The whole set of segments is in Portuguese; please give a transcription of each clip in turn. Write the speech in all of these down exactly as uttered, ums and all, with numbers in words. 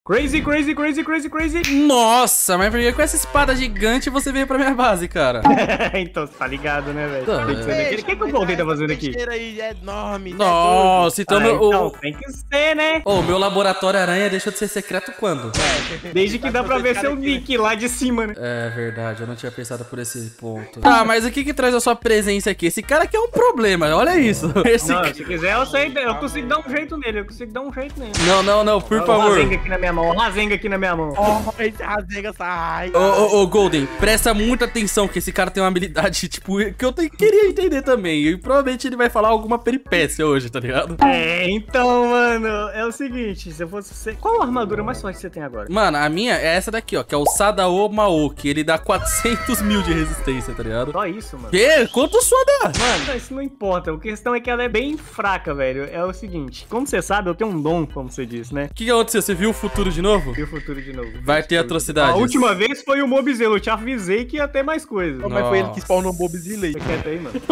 Crazy, crazy, crazy, crazy, crazy. Nossa, mas por que com essa espada gigante você veio pra minha base, cara? Então, você tá ligado, né, velho? Tá, Tem que ser é. daquele. O que, que o Golden tá fazendo aqui? Aí é enorme. Nossa, então Ah, meu... então, O tem que ser, né? oh, meu laboratório aranha deixou de ser secreto quando? Desde que dá pra ver seu nick lá de cima, né? É verdade, eu não tinha pensado por esse ponto. Tá, mas o que que traz a sua presença aqui? Esse cara aqui é um problema, olha isso. Esse... Não, se quiser, eu sei, eu consigo dar um jeito nele, eu consigo dar um jeito nele. Não, não, não, por Ó, favor. O Razenga aqui na minha mão, o Razenga aqui na minha mão. Oh, esse Razenga sai. Ô, ô, ô, Golden, presta muita atenção que esse cara tem uma habilidade, tipo, que eu te- queria entender também. E provavelmente ele vai falar alguma peripécia hoje, tá ligado? É, então, mano, é o seguinte, se eu fosse você... Qual a armadura mais forte que você tem agora? Mano, a minha é essa daqui, ó, que é o Sadao Mao, que ele dá quatrocentos mil de resistência, tá ligado? Só isso, mano. Que? Quanto sua dá? Mano, isso não importa. A questão é que ela é bem fraca, velho. É o seguinte, como você sabe, eu tenho um dom, como você disse, né? O que que aconteceu? Você viu o futuro de novo? E o futuro de novo. Vai ter atrocidades. A última vez foi o Mobzelo, eu te avisei que ia ter mais coisa. Oh, mas foi ele que spawnou o Bobzilla aí. Fica quieto aí, mano.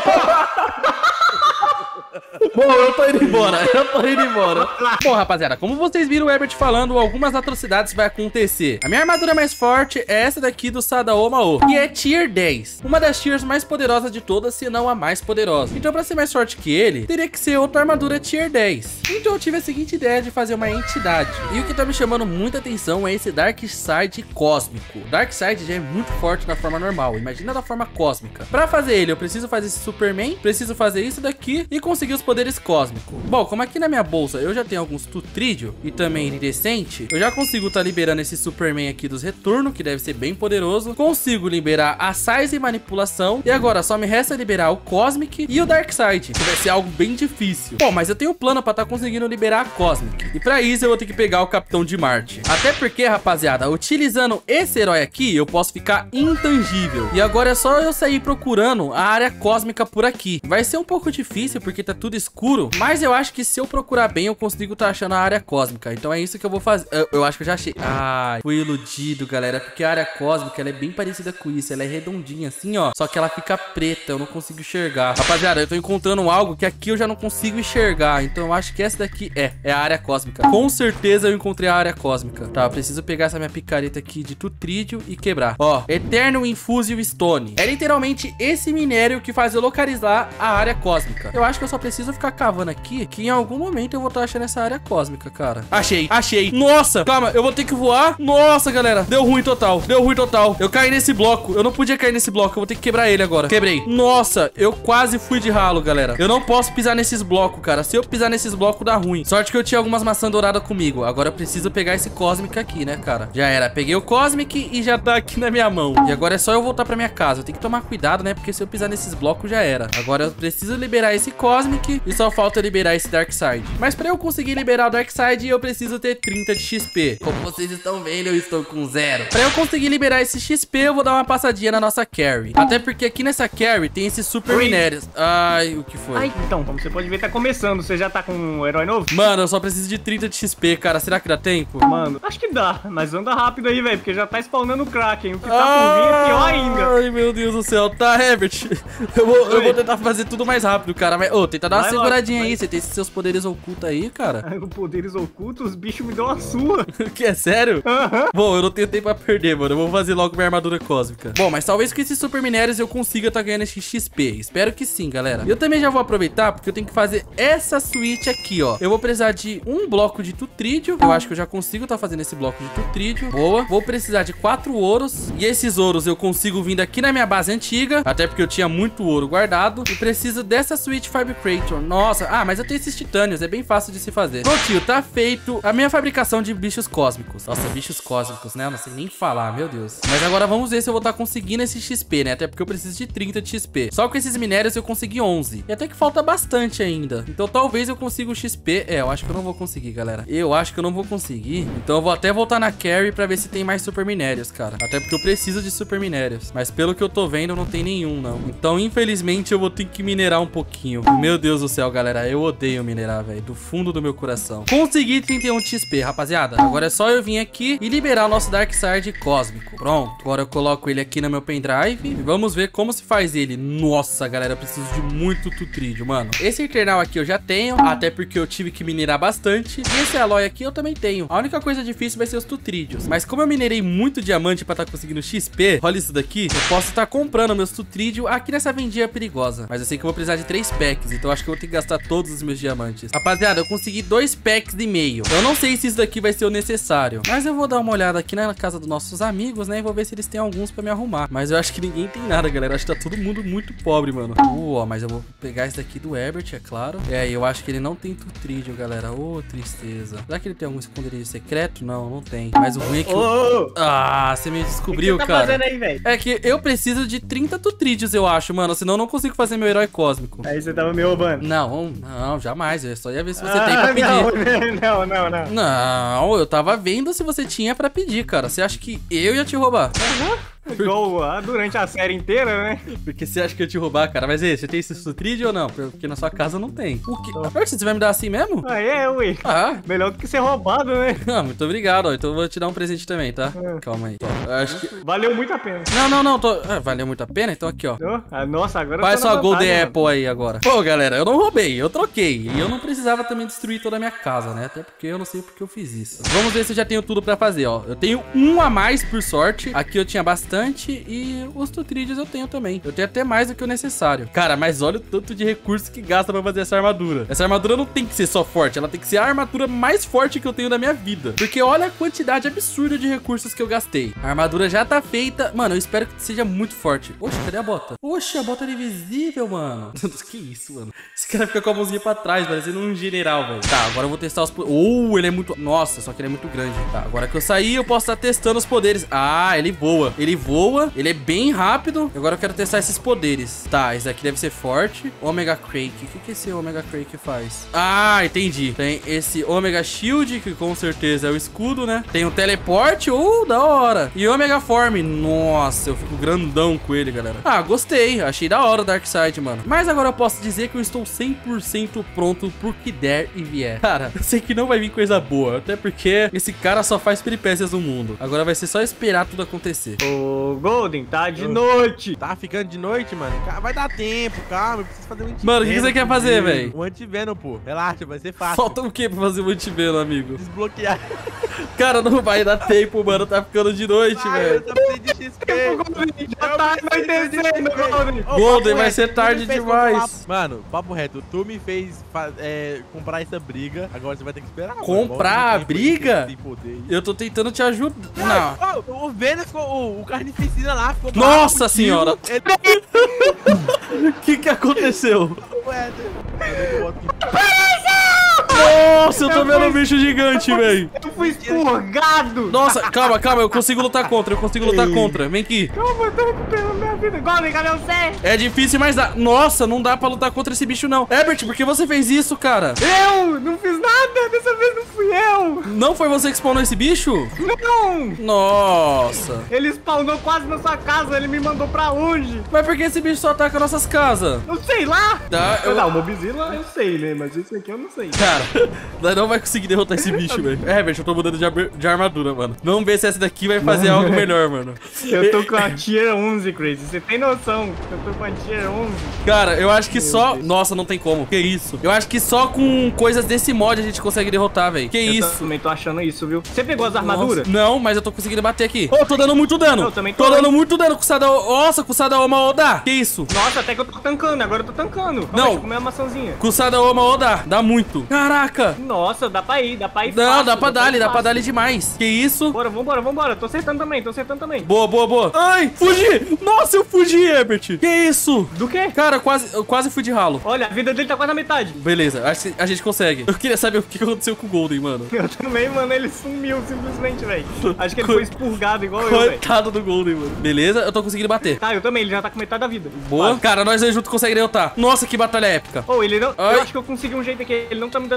Bom, eu tô indo embora, eu tô indo embora. Bom, rapaziada, como vocês viram o Herbert falando, algumas atrocidades vai acontecer. A minha armadura mais forte é essa daqui do Sadao Mao, que é tier dez. Uma das tiers mais poderosas de todas, se não a mais poderosa. Então, pra ser mais forte que ele, teria que ser outra armadura tier dez. Então eu tive a seguinte ideia de fazer uma entidade. E o que tá me chamando muita atenção é esse Darkseid cósmico. O Darkseid já é muito forte na forma normal, imagina da forma cósmica. Pra fazer ele, eu preciso fazer esse Superman, preciso fazer isso daqui e conseguir os poderes cósmicos. Bom, como aqui na minha bolsa eu já tenho alguns Tutrídeo e também Iridescente, eu já consigo tá liberando esse Superman aqui dos retornos, que deve ser bem poderoso. Consigo liberar a Size e Manipulação. E agora só me resta liberar o Cosmic e o Darkseid, que vai ser algo bem difícil. Bom, mas eu tenho um plano pra tá conseguindo liberar a Cosmic. E pra isso eu vou ter que pegar o Capitão de Marte. Até porque, rapaziada, utilizando esse herói aqui, eu posso ficar intangível. E agora é só eu sair procurando a área cósmica por aqui. Vai ser um pouco difícil porque tá tudo escuro, mas eu acho que se eu procurar bem, eu consigo tá achando a área cósmica. Então é isso que eu vou fazer. Eu, eu acho que eu já achei. Ai, fui iludido, galera, porque a área cósmica, ela é bem parecida com isso. Ela é redondinha assim, ó, só que ela fica preta, eu não consigo enxergar. Rapaziada, eu tô encontrando algo que aqui eu já não consigo enxergar. Então eu acho que essa daqui é, é a área cósmica. Com certeza eu encontrei a área cósmica. Tá, eu preciso pegar essa minha picareta aqui de Tutrídeo e quebrar. Ó, Eternal Infusio Stone. É literalmente esse minério que faz eu localizar a área cósmica. Eu acho que eu só preciso ficar cavando aqui, que em algum momento eu vou estar achando essa área cósmica, cara. Achei, achei. Nossa, calma, eu vou ter que voar. Nossa, galera, deu ruim total, deu ruim total. Eu caí nesse bloco, eu não podia cair nesse bloco, eu vou ter que quebrar ele agora. Quebrei. Nossa, eu quase fui de ralo, galera. Eu não posso pisar nesses blocos, cara. Se eu pisar nesses blocos, dá ruim. Sorte que eu tinha algumas maçãs douradas comigo. Agora eu preciso pegar esse Cosmic aqui, né, cara? Já era, peguei o Cosmic e já tá aqui na minha mão. E agora é só eu voltar pra minha casa. Eu tenho que tomar cuidado, né, porque se eu pisar nesses blocos, já era. Agora eu preciso liberar esse Cosmic e só falta liberar esse Darkseid. Mas pra eu conseguir liberar o Darkseid, eu preciso ter trinta de X P. Como vocês estão vendo, eu estou com zero. Pra eu conseguir liberar esse X P, eu vou dar uma passadinha na nossa Carry. Até porque aqui nessa Carry tem esses super Oi. minérios. Ai, o que foi? Ai, então, como você pode ver, tá começando. Você já tá com um herói novo? Mano, eu só preciso de trinta de X P, cara. Será que dá tempo? Mano, acho que dá, mas anda rápido aí, velho, porque já tá spawnando o Kraken. O que tá por vir é pior ainda. Ai, meu Deus do céu. Tá, Herbert. Eu vou, eu vou tentar fazer tudo mais rápido, cara. Mas, ô, tenta dar uma Vai seguradinha logo, aí. vai. Você tem esses seus poderes ocultos aí, cara. Poderes ocultos, os bichos me dão a sua. Que é sério? Aham. Bom, eu não tenho tempo pra perder, mano. Eu vou fazer logo minha armadura cósmica. Bom, mas talvez com esses super minérios eu consiga tá ganhando esse X P. Espero que sim, galera. Eu também já vou aproveitar porque eu tenho que fazer essa switch aqui, ó. Eu vou precisar de um bloco de Tutrídeo. Eu acho que eu já consigo tá fazendo esse bloco de Tutrídeo. Boa. Vou precisar de quatro ouros. E esses ouros eu consigo vir daqui na minha base antiga. Até porque eu tinha muito ouro guardado. E preciso dessa switch Fabricator. Nossa. Ah, mas eu tenho esses titânios. É bem fácil de se fazer. Prontinho, tá feito a minha fabricação de bichos cósmicos. Nossa, bichos cósmicos, né? Eu não sei nem falar, meu Deus. Mas agora vamos ver se eu vou estar conseguindo esse X P, né? Até porque eu preciso de trinta de X P. Só com esses minérios eu consegui onze. E até que falta bastante ainda. Então talvez eu consiga o X P. É, eu acho que eu não vou conseguir, galera. Eu acho que eu não vou conseguir. Então eu vou até voltar na Carry pra ver se tem mais super minérios, cara. Até porque eu preciso de super minérios. Mas pelo que eu tô vendo, não tem nenhum, não. Então, infelizmente, eu vou ter que minerar um pouquinho. Meu Deus Deus do céu, galera. Eu odeio minerar, velho. Do fundo do meu coração. Consegui trinta e um X P, rapaziada. Agora é só eu vir aqui e liberar o nosso Darkside cósmico. Pronto. Agora eu coloco ele aqui no meu pendrive e vamos ver como se faz ele. Nossa, galera, eu preciso de muito tutrídeo, mano. Esse eternal aqui eu já tenho, até porque eu tive que minerar bastante. E esse alloy aqui eu também tenho. A única coisa difícil vai ser os tutrídeos. Mas como eu minerei muito diamante pra estar tá conseguindo X P, olha isso daqui, eu posso estar tá comprando meus tutrídeos aqui nessa vendinha perigosa. Mas eu sei que eu vou precisar de três packs, então eu acho que eu vou ter que gastar todos os meus diamantes. Rapaziada, eu consegui dois packs e meio. Eu não sei se isso daqui vai ser o necessário, mas eu vou dar uma olhada aqui na casa dos nossos amigos, né? E vou ver se eles têm alguns pra me arrumar. Mas eu acho que ninguém tem nada, galera. Acho que tá todo mundo muito pobre, mano. Uh, ó, mas eu vou pegar esse daqui do Herbert, é claro. É, eu acho que ele não tem tutrídeo, galera. Ô, oh, tristeza. Será que ele tem algum esconderijo secreto? Não, não tem. Mas o ruim é que... Ô, eu... Ah, você me descobriu, o que você cara. tá fazendo aí, velho? É que eu preciso de trinta tutrídeos, eu acho, mano. Senão eu não consigo fazer meu herói cósmico. Aí você tava me roubando. Não, não, jamais. Eu só ia ver se você ah, tem pra Não, pedir. não, não, não. Não, eu tava vendo se você tinha pra pedir, cara. Você acha que eu ia te roubar? Uhum. Igual ah, durante a série inteira, né? Porque você acha que eu ia te roubar, cara. Mas aí, você tem esse tutrídeo ou não? Porque na sua casa não tem. O que? Oh. Você vai me dar assim mesmo? Ah, é, ui. Ah. Melhor do que ser roubado, né? Ah, muito obrigado, ó. Então eu vou te dar um presente também, tá? É. Calma aí. Eu acho que... Valeu muito a pena. Não, não, não. Tô... Ah, valeu muito a pena? Então aqui, ó. Oh, ah, nossa, agora faz só a Golden mano. Apple aí agora. Pô, galera, eu não roubei. Eu troquei. E eu não precisava também destruir toda a minha casa, né? Até porque eu não sei porque eu fiz isso. Vamos ver se eu já tenho tudo pra fazer, ó. Eu tenho um a mais, por sorte. Aqui eu tinha bastante e... os tutrídeos eu tenho também. Eu tenho até mais do que o necessário. Cara, mas olha o tanto de recursos que gasta pra fazer essa armadura. Essa armadura não tem que ser só forte. Ela tem que ser a armadura mais forte que eu tenho na minha vida. Porque olha a quantidade absurda de recursos que eu gastei. A armadura já tá feita. Mano, eu espero que seja muito forte. Oxe, cadê a bota? Oxe, a bota era invisível, mano. Que isso, mano? Esse cara fica com a mãozinha pra trás, parecendo um general, velho. Tá, agora eu vou testar os... Oh, ele é muito... Nossa, só que ele é muito grande. Tá, agora que eu saí, eu posso estar testando os poderes. Ah, ele voa. Ele voa. Ele é bem rápido. Agora eu quero testar esses poderes. Tá, esse daqui deve ser forte. Omega Crake. O que, que esse Omega Crake faz? Ah, entendi. Tem esse Omega Shield, que com certeza é o escudo, né? Tem o teleporte. Uh, da hora. E Omega Form. Nossa, eu fico grandão com ele, galera. Ah, gostei. Achei da hora o Darkside, mano. Mas agora eu posso dizer que eu estou cem por cento pronto pro que der e vier. Cara, eu sei que não vai vir coisa boa. Até porque esse cara só faz peripécias no mundo. Agora vai ser só esperar tudo acontecer. Ô, Golden, tá de noite. Tá ficando de noite, mano? Vai dar tempo, calma. Eu preciso fazer um antiveno. Mano, o que, que você quer fazer, velho? Um antiveno, pô. Relaxa, vai ser fácil. Falta o que pra fazer um antiveno, amigo? Desbloquear. Cara, não vai dar tempo, mano. Tá ficando de noite, velho. Eu tô precisando de X P. Já tá anoitecendo, Golden. Golden, vai ser tarde demais. Mano, papo reto. Tu me fez é, comprar essa briga. Agora você vai ter que esperar. Comprar a briga? Eu tô tentando te ajudar. Não. Oh, o Vênus, o, o carnificina lá ficou... Nossa senhora! O que que aconteceu? Nossa, eu tô vendo um bicho gigante, velho. Eu fui expurgado. Nossa, calma, calma, eu consigo lutar contra, eu consigo lutar contra. Vem aqui. Calma, eu tô recuperando minha vida. Golden, cadê você? É difícil, mas dá. Nossa, não dá pra lutar contra esse bicho, não. Herbert, por que você fez isso, cara? Eu não fiz nada. Dessa vez não fui eu. Não foi você que spawnou esse bicho? Não. Nossa. Ele spawnou quase na sua casa. Ele me mandou pra longe. Mas por que esse bicho só ataca nossas casas? Eu sei lá. Tá, eu... Não, o Mobzilla eu sei, né? Mas esse aqui eu não sei. Cara, nós não vai conseguir derrotar esse bicho, velho. É, Herbert, eu tô mudando de, ar de armadura, mano. Vamos ver se essa daqui vai fazer algo melhor, mano. Eu tô com a Tier onze, Crazy. Você tem noção? Eu tô com a Tier onze. Cara, eu acho que Meu só... Deus. Nossa, não tem como. Que isso? Eu acho que só com coisas desse mod a gente consegue derrotar, velho. Que eu isso? Eu também tô achando isso, viu? Você pegou as armaduras? Não, mas eu tô conseguindo bater aqui. Ô, oh, tô dando muito dano. Eu também tô. Tô dando muito dano com o Sada... Nossa, com o Sadaoma Oda. Que isso? Nossa, até que eu tô tancando. Agora eu tô tancando. Não. Deixa eu comer uma maçãzinha. Com o Sadaoma Oda. Dá muito. Caraca. Nossa, dá pra ir. Dá pra ir Não, fácil, dá pra dá dar, dá pra dar demais. Que isso? Bora, vambora, vambora. Tô acertando também, tô acertando também. Boa, boa, boa. Ai, fugi. Nossa, eu fugi, Herbert. Que isso? Do quê? Cara, eu quase, eu quase fui de ralo. Olha, a vida dele tá quase na metade. Beleza, acho que a gente consegue. Eu queria saber o que aconteceu com o Golden, mano. Eu também, mano. Ele sumiu simplesmente, velho. Acho que ele foi expurgado igual eu, velho. Coitado do Golden, mano. Beleza, eu tô conseguindo bater. Tá, eu também. Ele já tá com metade da vida. Boa. Quase. Cara, nós dois juntos conseguimos derrotar. Nossa, que batalha épica. Ô, oh, ele não... Ai. Eu acho que eu consegui um jeito aqui. Ele não tá me dando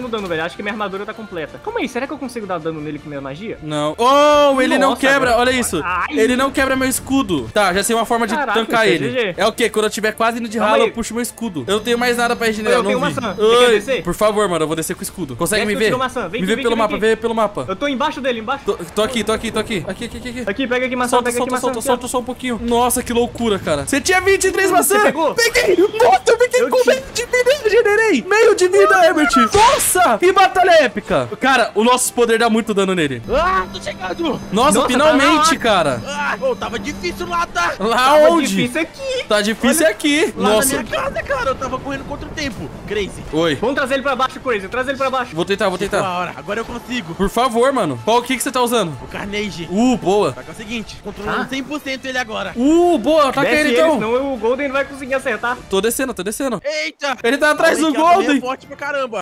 dando dano, velho. Acho que minha armadura tá completa. Calma aí, será que eu consigo dar dano nele com minha magia? Não. Oh, ele Nossa, não quebra. agora... Olha isso. Ai. Ele não quebra meu escudo. Tá, já sei uma forma de Caraca, tancar isso é ele. G G. É o quê? Quando eu tiver quase indo de Calma ralo, aí. eu puxo meu escudo. Eu não tenho mais nada pra regenerar. Eu tenho não vi. maçã. Você quer Oi. descer? Por favor, mano, eu vou descer com o escudo. Consegue Desce me que eu ver? tiro maçã. Vem Me aqui, vê vem pelo aqui, mapa, vem vê pelo mapa. Eu tô embaixo dele, embaixo. Tô, tô aqui, tô aqui, tô aqui. Aqui, aqui, aqui, aqui. Aqui, pega aqui maçã, Solta, pega aqui solta, maçã. solta, aqui, ó. solta só um pouquinho. Nossa, que loucura, cara. Você tinha vinte e três maçãs. pegou? Peguei. Nossa, eu fiquei Eu com te- meio de vida. Eu regenerei. Meio de vida, Herbert. Nossa, que batalha épica. Cara, o nosso poder dá muito dano nele. Ah, tô chegando. Nossa, Nossa, finalmente, tá cara. Ah, ô, tava difícil lá, tá? Lá Tava onde? difícil aqui. Tá difícil aqui. Lá Nossa. na minha casa, cara. Eu tava correndo contra o tempo. Crazy. Oi. Vamos trazer ele pra baixo, Crazy. Traz ele pra baixo. Vou tentar, vou Chegou a tentar. hora. Agora eu consigo. Por favor, mano. Qual que que você tá usando? O Carnage. Uh, boa. Só que é o seguinte, controlando Ah. cem por cento ele agora. Uh, boa. Ataca Desce ele, ele, então. senão o Golden não vai conseguir acertar. Tô descendo, tô descendo. Eita! Ele tá atrás do Falei que ela também Golden. É forte pra caramba.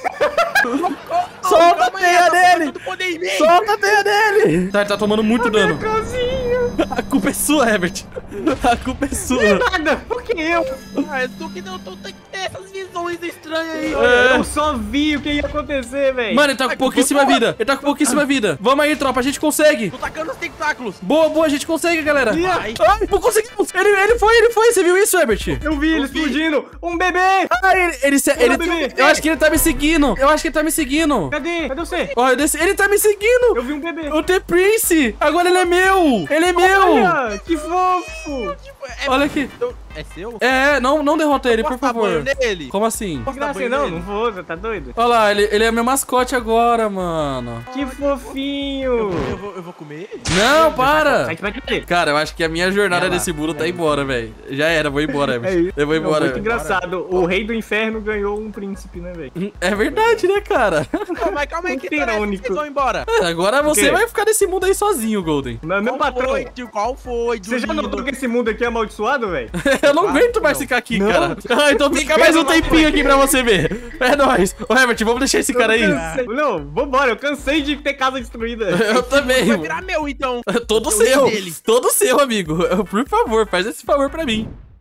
Solta a Calma aí, teia ela tá dele. botando poder em mim. Solta a teia dele. Tá, ele tá tomando muito dano. Casinha. A culpa é sua, Herbert. A culpa é sua. Nada, por que eu? Ah, eu tô que não tô tem que ter essas visões estranhas aí. É. Eu só vi o que ia acontecer, velho. Mano, ele tá com Ai, pouquíssima boa. vida. Ele tá com pouquíssima vida. Vamos aí, tropa. A gente consegue. Tô tacando os tentáculos. Boa, boa. A gente consegue, galera. Vai. Ai, não conseguimos. Ele, ele foi, ele foi. Você viu isso, Herbert? Eu vi ele Eu vi. explodindo. Um bebê. Ah, ele, ele, se- ele, bebê. eu acho que ele tá me seguindo. Eu acho que ele tá me seguindo. Cadê? Cadê você? Ó, eu desci- ele tá me seguindo. Eu vi um bebê. O The Prince. Agora ele é meu. Ele é meu. Olha, que fofo. É, Olha aqui. é seu? É, não, não derrota ele, por Posso dar favor. banho nele? Como assim? Que graça, banho não, nele? não vou, você tá doido? Olha lá, ele, ele é meu mascote agora, mano. Que Eu fofinho. vou, eu vou, eu vou comer ele? Não, para. Sai de perto dele. Cara, eu acho que a minha jornada Vai lá. desse muro tá embora, velho. Já era, vou embora, É Herbert. isso. Eu vou Não, embora. muito engraçado. O rei do inferno ganhou um príncipe, né, velho? É verdade, né, cara? Não, mas calma aí, que Muito história é essa que irônico. vocês vão embora? Agora você quê? vai ficar nesse mundo aí sozinho, Golden. Meu, meu Qual patrão. foi, tio? Qual foi? Você já Julinho? notou que esse mundo aqui é amaldiçoado, velho? Eu não Claro aguento que mais não. ficar aqui, Não. cara. Ah, então fica mais um tempinho aqui pra você ver. É nóis. Ô, Herbert, vamos deixar esse cara aí. Eu cansei- Não, vambora, eu cansei de ter casa destruída. Eu também. Vai virar meu, então. Todo Eu sou seu. dele. Todo seu, amigo. Por favor, faz esse favor pra mim.